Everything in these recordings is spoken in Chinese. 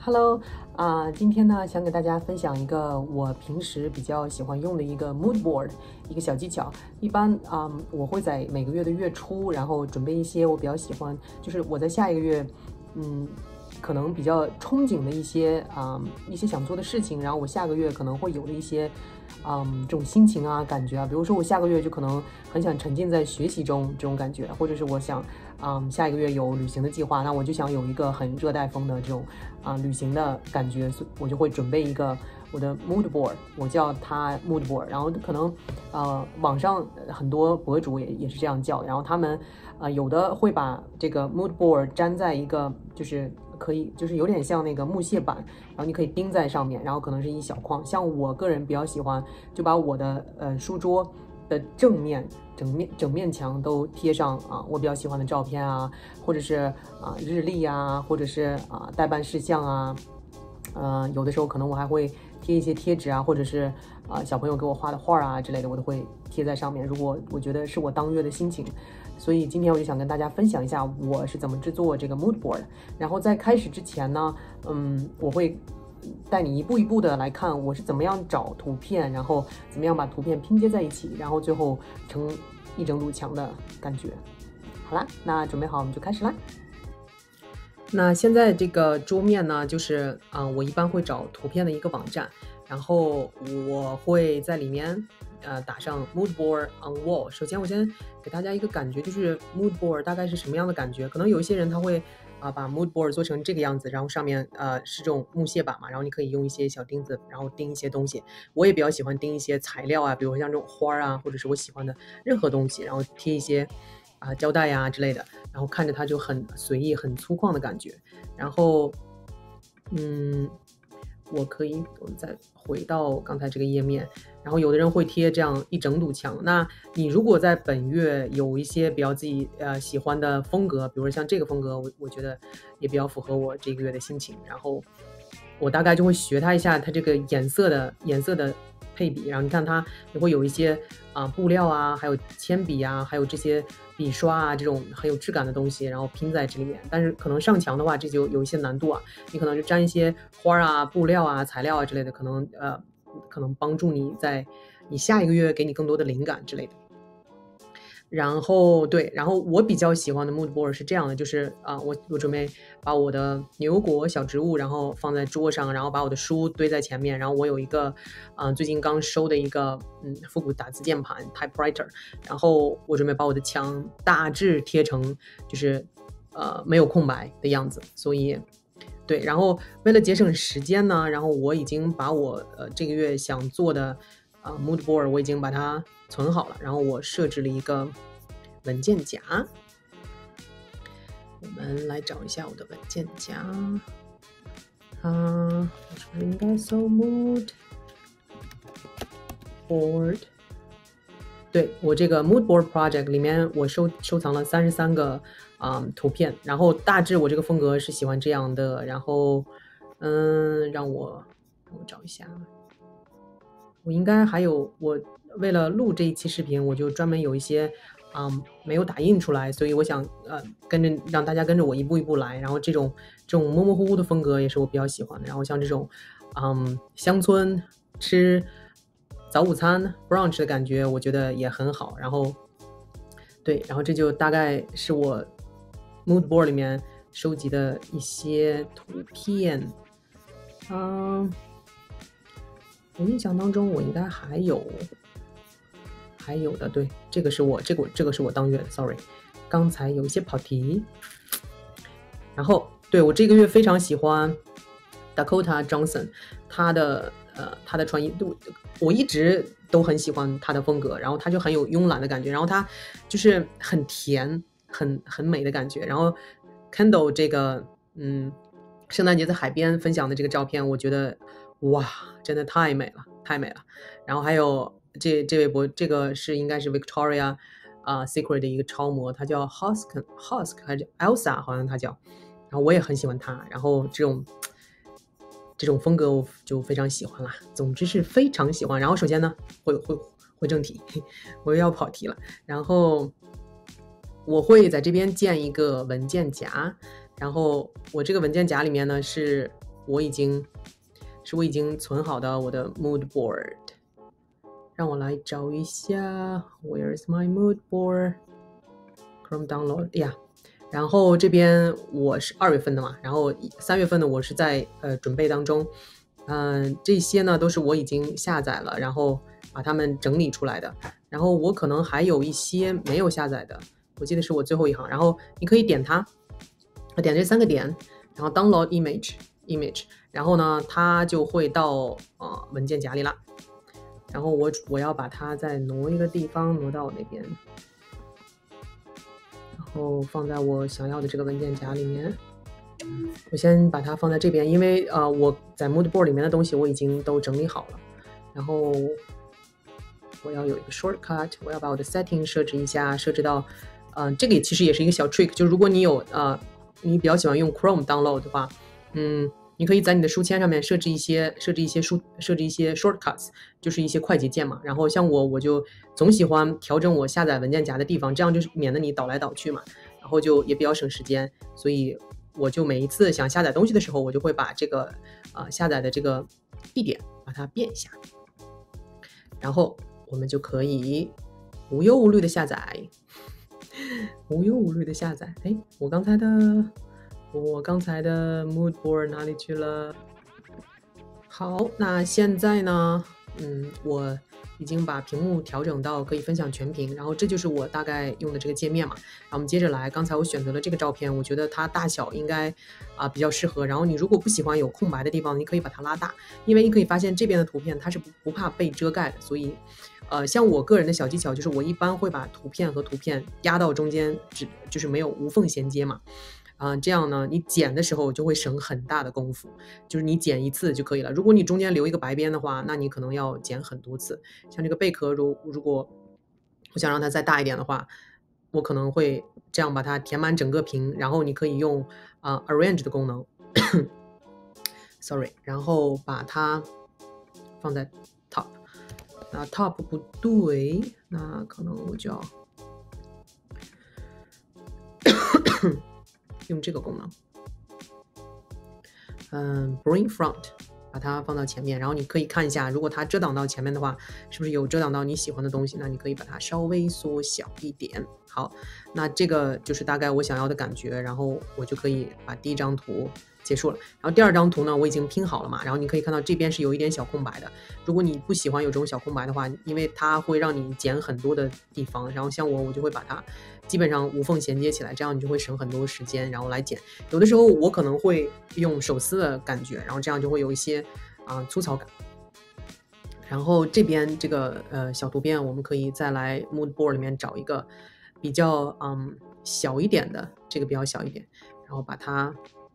Hello，今天呢，想给大家分享一个我平时比较喜欢用的一个 mood board，一个小技巧。一般我会在每个月的月初，然后准备一些我比较喜欢，就是我在下一个月，可能比较憧憬的一些想做的事情，然后我下个月可能会有的一些这种心情啊、感觉啊，比如说我下个月就可能很想沉浸在学习中这种感觉，或者是我想下一个月有旅行的计划，那我就想有一个很热带风的这种旅行的感觉，所以我就会准备一个我的 mood board， 我叫它 mood board， 然后可能网上很多博主也是这样叫，然后他们有的会把这个 mood board 粘在一个就是有点像那个木屑板，然后你可以钉在上面，然后可能是一小框。像我个人比较喜欢，就把我的书桌的整面墙都贴上我比较喜欢的照片啊，或者是日历啊，或者是待办事项啊，有的时候可能我还会贴一些贴纸啊，或者是小朋友给我画的画啊之类的，我都会贴在上面。如果我觉得是我当月的心情，所以今天我就想跟大家分享一下我是怎么制作这个 mood board。然后在开始之前呢，我会带你一步一步的来看我是怎么样找图片，然后怎么样把图片拼接在一起，然后最后成一整堵墙的感觉。好啦，那准备好我们就开始啦。那现在这个桌面呢，就是我一般会找图片的一个网站，然后我会在里面打上 mood board on wall。首先我先给大家一个感觉，就是 mood board 大概是什么样的感觉。可能有一些人他会把 mood board 做成这个样子，然后上面是这种木屑板嘛，然后你可以用一些小钉子，然后钉一些东西。我也比较喜欢钉一些材料啊，比如像这种花啊，或者是我喜欢的任何东西，然后贴一些胶带呀之类的，然后看着它就很随意、很粗犷的感觉。然后，我们再回到刚才这个页面，然后有的人会贴这样一整堵墙。那你如果在本月有一些比较自己喜欢的风格，比如说像这个风格，我觉得也比较符合我这个月的心情，然后我大概就会学它一下它这个颜色的配比，然后你看它也会有一些布料啊，还有铅笔啊，还有这些笔刷啊，这种很有质感的东西，然后拼在这里面。但是可能上墙的话，这就有一些难度啊，你可能就沾一些花啊、布料啊、材料啊之类的，可能帮助你在你下一个月给你更多的灵感之类的。然后我比较喜欢的 mood board 是这样的，就是我准备把我的牛油果小植物，然后放在桌上，然后把我的书堆在前面，然后我有一个最近刚收的一个复古打字键盘 typewriter， 然后我准备把我的墙大致贴成就是没有空白的样子，所以对，然后为了节省时间呢，然后我已经把我这个月想做的mood board 我已经把它存好了，然后我设置了一个文件夹。我们来找一下我的文件夹我是不是应该搜 mood board？ 对，我这个 mood board project 里面我收藏了33个图片，然后大致我这个风格是喜欢这样的，然后让我找一下，我应该还有我为了录这一期视频，我就专门有一些没有打印出来，所以我想让大家跟着我一步一步来，然后这种模模糊糊的风格也是我比较喜欢的。然后像这种乡村吃早午餐 brunch 的感觉，我觉得也很好。然后这就大概是我 mood board 里面收集的一些图片。我印象当中我应该还有的，对，这个是我当月的 sorry， 刚才有一些跑题。然后对，我这个月非常喜欢 Dakota Johnson， 他的穿衣，我一直都很喜欢他的风格，然后他就很有慵懒的感觉，然后他就是很甜很美的感觉。然后 Kendall 这个圣诞节在海边分享的这个照片，我觉得哇，真的太美了。然后还有这位这个应该是 Victoria Secret 的一个超模，她叫 Husk 还是 Elsa 好像她叫，然后我也很喜欢她，然后这种风格我就非常喜欢啦。总之是非常喜欢。然后首先呢会正题，我又要跑题了。然后我会在这边建一个文件夹，然后我这个文件夹里面呢是我已经存好的我的 mood board。让我来找一下 ，Where's my mood board？ Chrome download 呀。然后这边我是2月份的嘛，然后3月份的我是在准备当中。这些呢都是我已经下载了，然后把它们整理出来的。然后我可能还有一些没有下载的，我记得是我最后一行。然后你可以点它，点这3个点，然后 download image， 然后呢它就会到文件夹里了。然后我要把它再挪一个地方，挪到那边，然后放在我想要的这个文件夹里面。我先把它放在这边，因为我在 mood board 里面的东西我已经都整理好了。然后我要有一个 shortcut， 我要把我的 setting 设置一下，设置到这个其实也是一个小 trick， 就如果你有你比较喜欢用 Chrome download 的话，你可以在你的书签上面设置一些 shortcuts， 就是一些快捷键嘛。然后像我就总喜欢调整我下载文件夹的地方，这样就是免得你倒来倒去嘛，然后就也比较省时间。所以我就每一次想下载东西的时候，我就会把这个下载的这个地点把它变一下，然后我们就可以无忧无虑的下载，无忧无虑的下载。哎，我刚才的 mood board 哪里去了？好，那现在呢，我已经把屏幕调整到可以分享全屏，然后这就是我大概用的这个界面嘛。然后我们接着来，刚才我选择了这个照片，我觉得它大小应该比较适合。然后你如果不喜欢有空白的地方，你可以把它拉大，因为你可以发现这边的图片它是不怕被遮盖的。所以像我个人的小技巧就是我一般会把图片和图片压到中间，就是没有无缝衔接嘛。这样呢你剪的时候就会省很大的功夫，就是你剪一次就可以了。如果你中间留一个白边的话，那你可能要剪很多次。像这个贝壳如果我想让它再大一点的话，我可能会这样把它填满整个屏，然后你可以用arrange 的功能sorry， 然后把它放在 top。那 top 不对，那可能我就要用这个功能，bring front， 把它放到前面，然后你可以看一下，如果它遮挡到前面的话，是不是有遮挡到你喜欢的东西？那你可以把它稍微缩小一点。好，那这个就是大概我想要的感觉，然后我就可以把第一张图结束了。然后第二张图呢，我已经拼好了嘛，然后你可以看到这边是有一点小空白的。如果你不喜欢有这种小空白的话，因为它会让你剪很多的地方，然后像我就会把它基本上无缝衔接起来，这样你就会省很多时间，然后来剪。有的时候我可能会用手撕的感觉，然后这样就会有一些粗糙感。然后这边这个小图片，我们可以再来 mood board 里面找一个比较小一点的，这个比较小一点，然后把它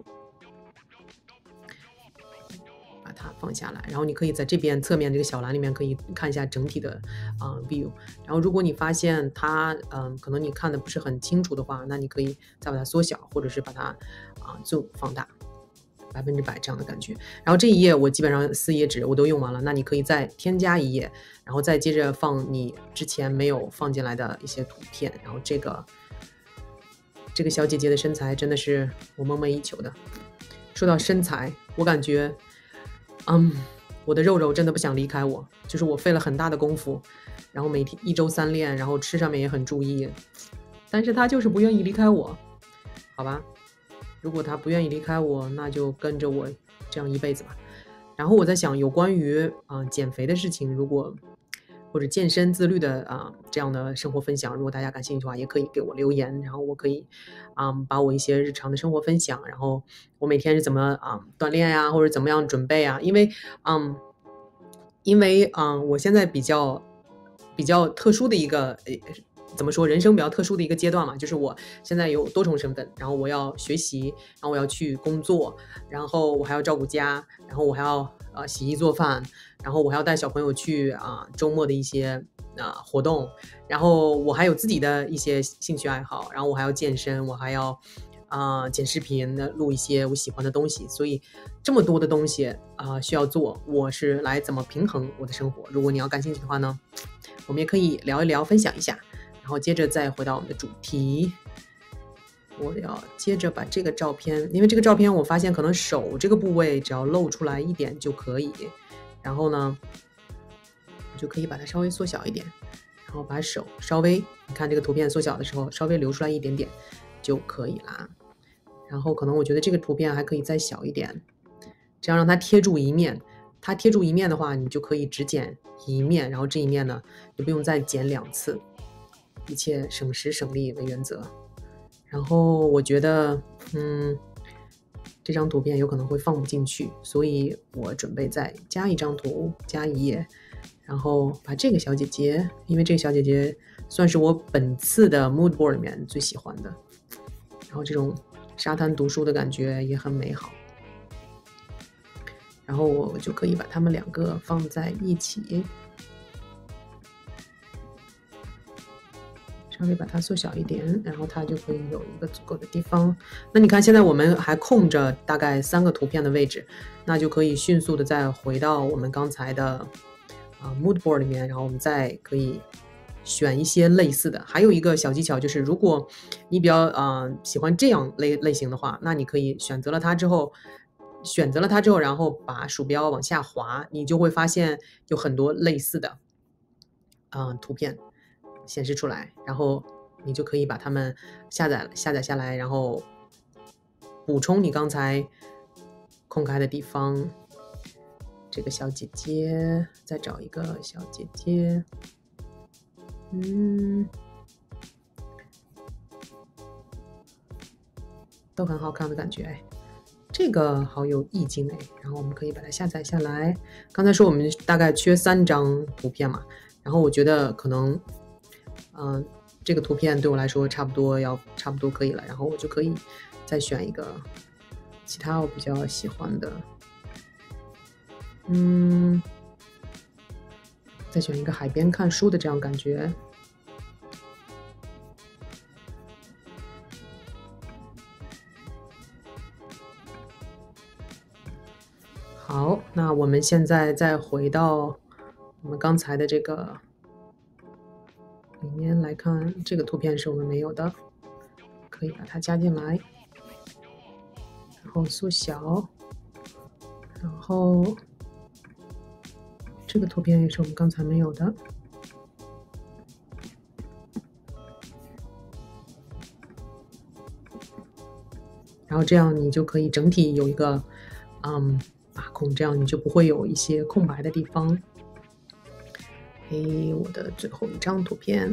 放下来。然后你可以在这边侧面这个小栏里面可以看一下整体的view。然后如果你发现它可能你看的不是很清楚的话，那你可以再把它缩小，或者是把它zoom 放大100%这样的感觉。然后这一页我基本上4页纸我都用完了，那你可以再添加1页，然后再接着放你之前没有放进来的一些图片。然后这个小姐姐的身材真的是我梦寐以求的。说到身材，我感觉我的肉肉真的不想离开我，就是我费了很大的功夫，然后每天1周3练，然后吃上面也很注意，但是他就是不愿意离开我。好吧，如果他不愿意离开我，那就跟着我这样一辈子吧。然后我在想，有关于减肥的事情，如果或者健身自律的这样的生活分享，如果大家感兴趣的话，也可以给我留言，然后我可以把我一些日常的生活分享，然后我每天是怎么锻炼呀，或者怎么样准备啊。因为我现在比较特殊的一个怎么说，人生比较特殊的一个阶段嘛，就是我现在有多重身份，然后我要学习，然后我要去工作，然后我还要照顾家，然后我还要洗衣做饭，然后我还要带小朋友去周末的一些活动，然后我还有自己的一些兴趣爱好，然后我还要健身，我还要剪视频，录一些我喜欢的东西。所以这么多的东西需要做，我是来怎么平衡我的生活。如果你要感兴趣的话呢，我们也可以聊一聊，分享一下，然后接着再回到我们的主题。 我要接着把这个照片，因为这个照片我发现可能手这个部位只要露出来一点就可以，然后呢，我就可以把它稍微缩小一点，然后把手稍微，你看这个图片缩小的时候稍微留出来一点点就可以啦。然后可能我觉得这个图片还可以再小一点，这样让它贴住一面。它贴住一面的话，你就可以只剪一面，然后这一面呢就不用再剪2次，一切省时省力为原则。然后我觉得，这张图片有可能会放不进去，所以我准备再加一张图，加一页，然后把这个小姐姐，因为这个小姐姐算是我本次的 mood board 里面最喜欢的，然后这种沙滩读书的感觉也很美好。然后我就可以把它们2个放在一起，稍微把它缩小一点，然后它就可以有一个足够的地方。那你看现在我们还空着大概3个图片的位置，那就可以迅速的再回到我们刚才的mood board 里面，然后我们再可以选一些类似的。还有一个小技巧就是，如果你比较喜欢这样类型的话，那你可以选择了它之后，然后把鼠标往下滑，你就会发现有很多类似的图片显示出来，然后你就可以把它们下载下来，然后补充你刚才空开的地方。这个小姐姐，再找一个小姐姐，都很好看的感觉哎。这个好有意境哎，然后我们可以把它下载下来。刚才说我们大概缺3张图片嘛，然后我觉得可能，这个图片对我来说差不多可以了，然后我就可以再选一个其他我比较喜欢的，再选一个海边看书的这样感觉。好，那我们现在再回到我们刚才的这个里面来看，这个图片是我们没有的，可以把它加进来，然后缩小，然后这个图片也是我们刚才没有的，然后这样你就可以整体有一个把控，这样你就不会有一些空白的地方。我的最后一张图片，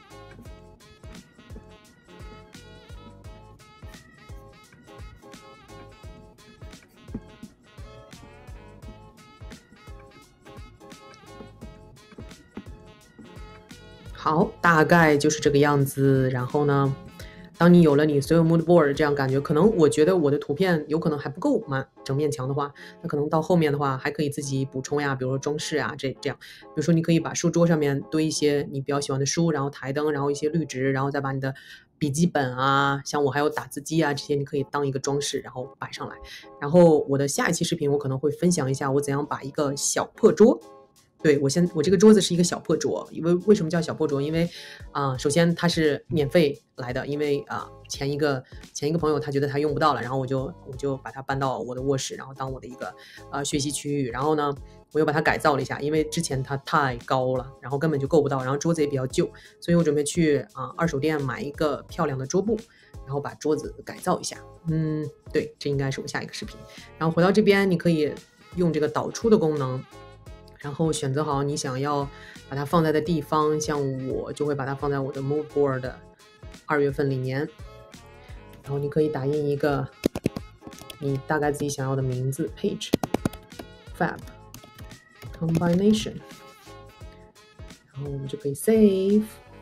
好，大概就是这个样子。然后呢，当你有了你所有 mood board 这样感觉，可能我觉得我的图片有可能还不够整面墙的话，那可能到后面的话还可以自己补充呀，比如说装饰啊，这样。比如说你可以把书桌上面堆一些你比较喜欢的书，然后台灯，然后一些绿植，然后再把你的笔记本啊，像我还有打字机啊，这些你可以当一个装饰，然后摆上来。然后我的下一期视频我可能会分享一下我怎样把一个小破桌。对，我这个桌子是一个小破桌，因为为什么叫小破桌？因为首先它是免费来的，因为前一个朋友他觉得他用不到了，然后我就把它搬到我的卧室，然后当我的一个学习区域。然后呢，我又把它改造了一下，因为之前它太高了，然后根本就够不到，然后桌子也比较旧，所以我准备去二手店买一个漂亮的桌布，然后把桌子改造一下。对，这应该是我下一个视频。然后回到这边，你可以用这个导出的功能。然后选择好你想要把它放在的地方，像我就会把它放在我的 mood board 的2月份里面。然后你可以打印一个你大概自己想要的名字 page fab combination， 然后我们就可以 save。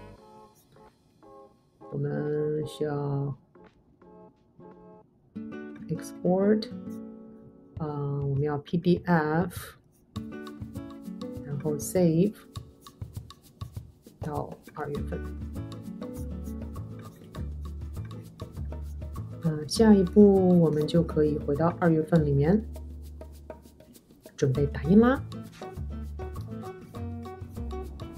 我们需要 export， 我们要 PDF。然后 save 到2月份。下一步我们就可以回到2月份里面，准备打印啦。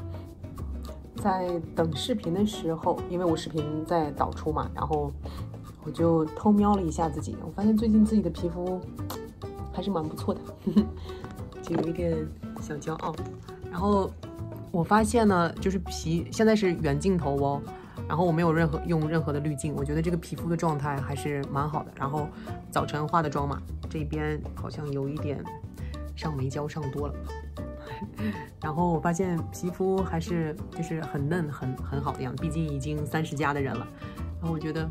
在等视频的时候，因为我视频在导出嘛，然后我就偷瞄了一下自己，我发现最近自己的皮肤还是蛮不错的，就有一点小骄傲。然后我发现呢，就是现在是远镜头哦，然后我没有用任何的滤镜，我觉得这个皮肤的状态还是蛮好的。然后早晨化的妆嘛，这边好像有一点上眉胶上多了，然后我发现皮肤还是就是很嫩很好的样子，毕竟已经30+的人了。然后我觉得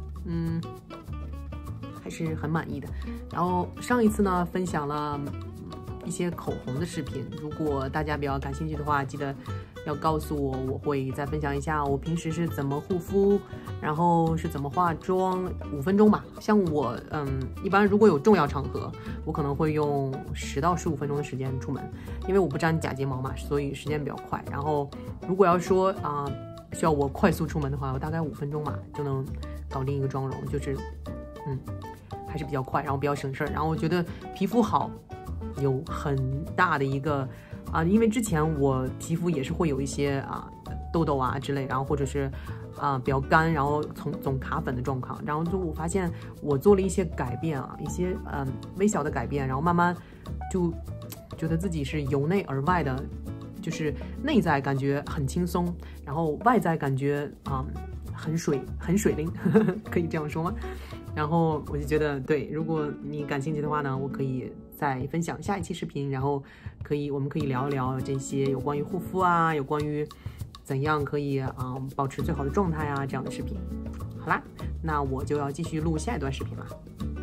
还是很满意的。然后上一次呢分享了一些口红的视频，如果大家比较感兴趣的话，记得要告诉我，我会再分享一下我平时是怎么护肤，然后是怎么化妆，5分钟吧。像我一般如果有重要场合，我可能会用10到15分钟的时间出门，因为我不粘假睫毛嘛，所以时间比较快。然后如果要说需要我快速出门的话，我大概5分钟吧就能搞定一个妆容，就是还是比较快，然后比较省事儿。然后我觉得皮肤好有很大的一个因为之前我皮肤也是会有一些痘痘之类，然后或者是比较干，然后总卡粉的状况。然后就我发现我做了一些改变一些微小的改变，然后慢慢就觉得自己是由内而外的，就是内在感觉很轻松，然后外在感觉很水灵可以这样说吗？然后我就觉得对，如果你感兴趣的话呢，我可以再分享下一期视频，然后我们可以聊一聊这些有关于护肤有关于怎样可以保持最好的状态这样的视频。好啦，那我就要继续录下一段视频了。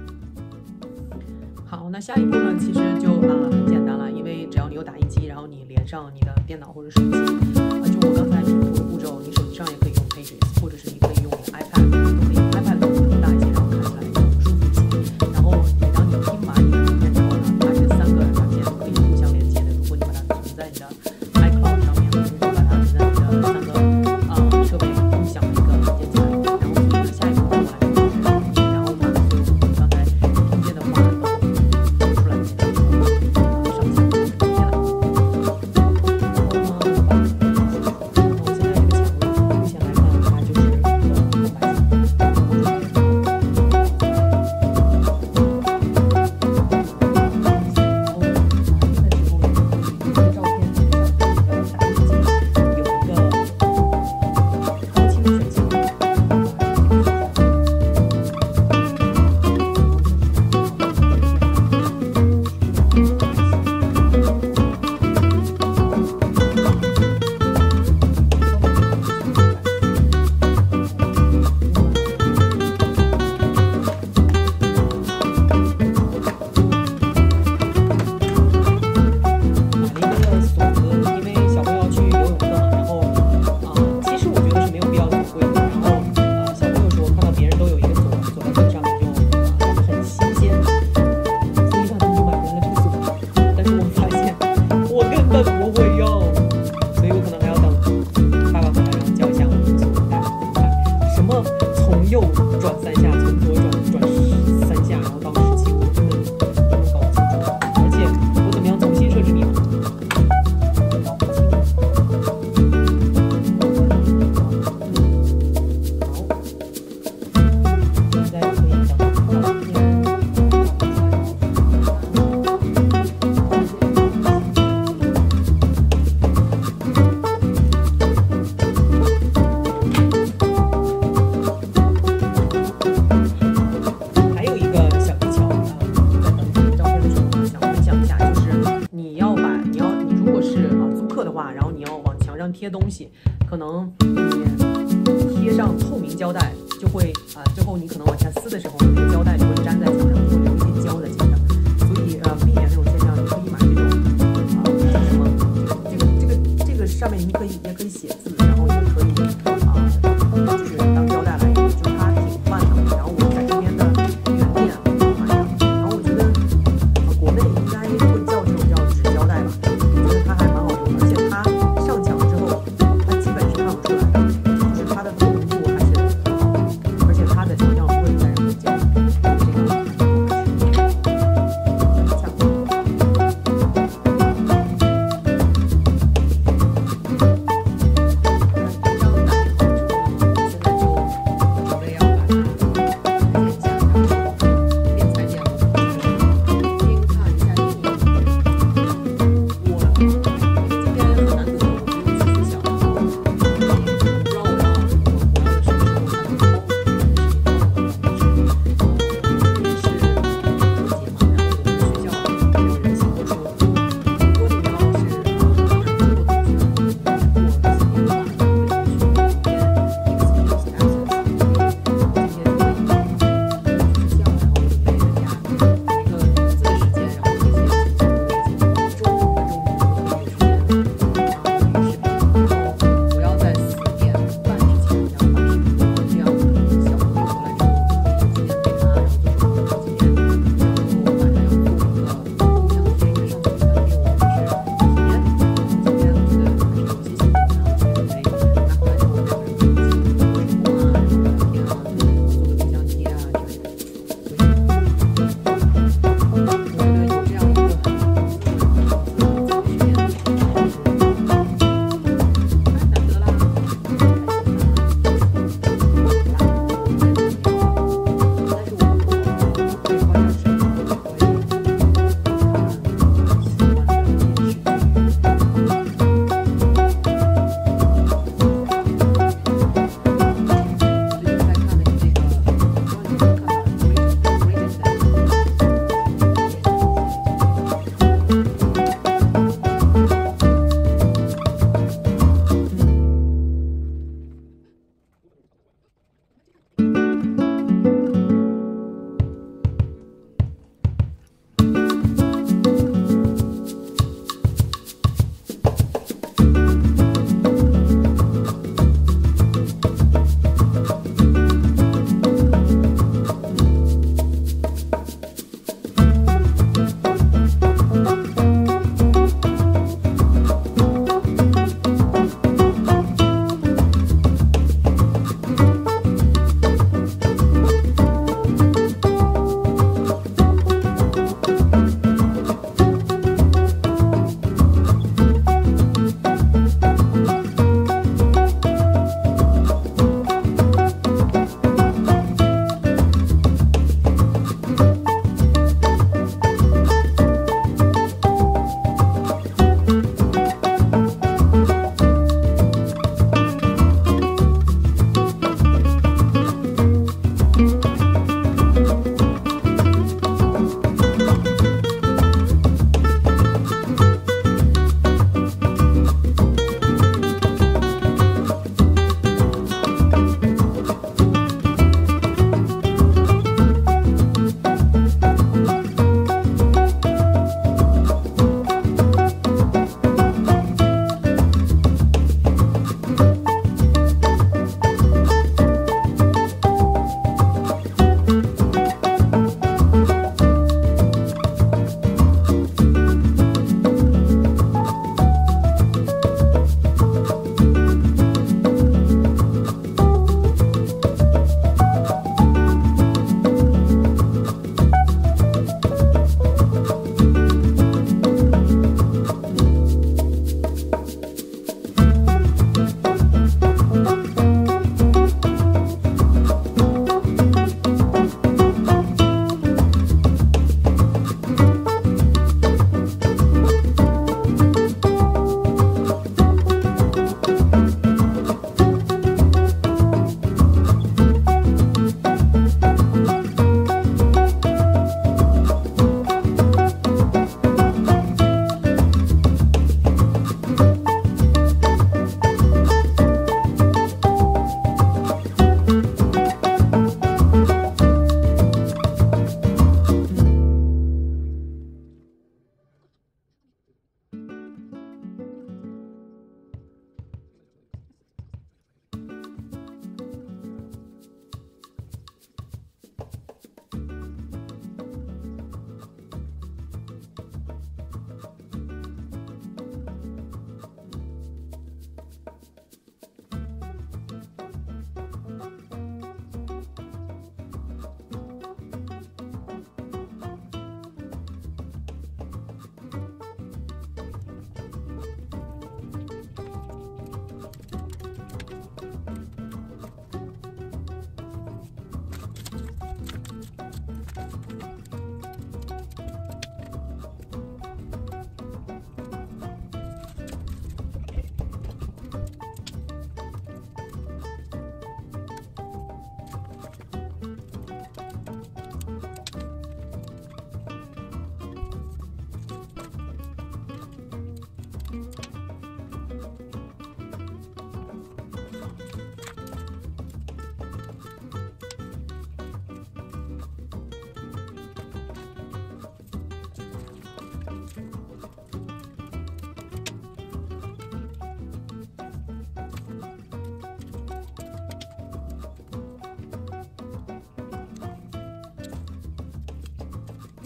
好，那下一步呢，其实就很简单了，因为只要你有打印机，然后你连上你的电脑或者手机，就我刚才拼图的步骤，你手机上也可以用 Pages， 或者是你可以用你的 iPad， 都可以 ，iPad 的屏幕大一些，然后看起来更舒服一些。然后当你拼完你的图片之后呢，它是3个软件都可以互相连接的。如果你把它存在你的 iCloud 上面，或者是把它存在你的3个设备共享的一个软件夹里面，然后所以呢，下一步我来就是然后把所有我刚才拼接的话都出来，然后上线就拼接了。然后呢，我现在这个墙目前来看，它就是一个空白墙。贴东西，可能你贴上透明胶带，就会最后你可能往下撕的时候，那个胶带就会粘在墙上，会留一些胶在墙上。所以避免这种现象，你可以买这种什么，这个上面你也可以写字，然后也可以就是当胶带来用，就是它挺泛的。然后我在这边的原店买的，然后我觉得国内应该会叫这种叫纸胶带吧，我觉得它还蛮好用，而且它上墙之后，它基本是看不出来的，就是它的透明度还是很好，而且它的强调不会再染胶。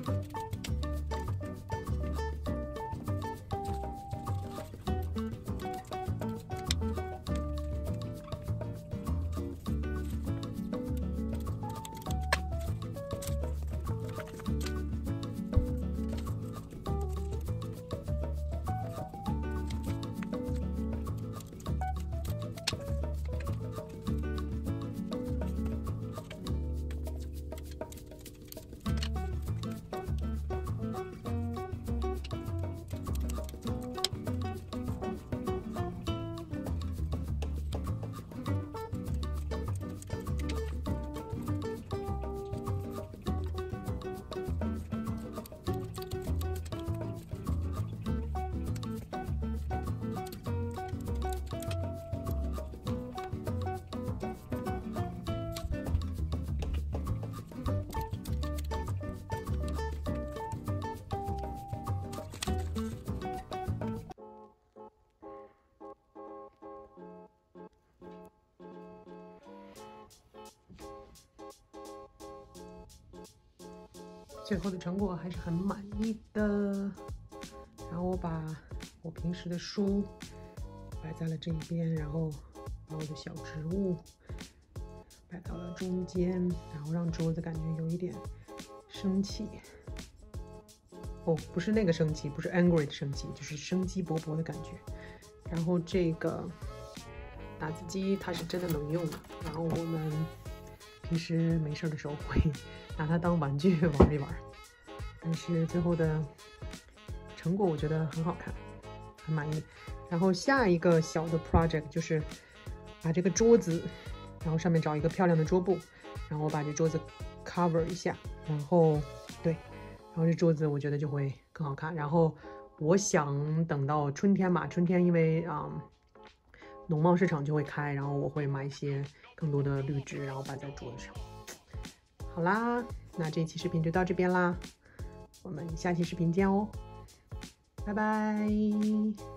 最后的成果还是很满意的。然后我把我平时的书摆在了这一边，然后把我的小植物摆到了中间，然后让桌子感觉有一点生气。哦，不是那个生气，不是 angry 的生气，就是生机勃勃的感觉。然后这个打字机它是真的能用的，然后我们平时没事的时候会拿它当玩具玩一玩，但是最后的成果我觉得很好看，很满意。然后下一个小的 project 就是把这个桌子，然后上面找一个漂亮的桌布，然后我把这桌子 cover 一下，然后对，然后这桌子我觉得就会更好看。然后我想等到春天嘛，春天因为农贸市场就会开，然后我会买一些更多的绿植，然后摆在桌子上。好啦，那这一期视频就到这边啦，我们下期视频见哦，拜拜。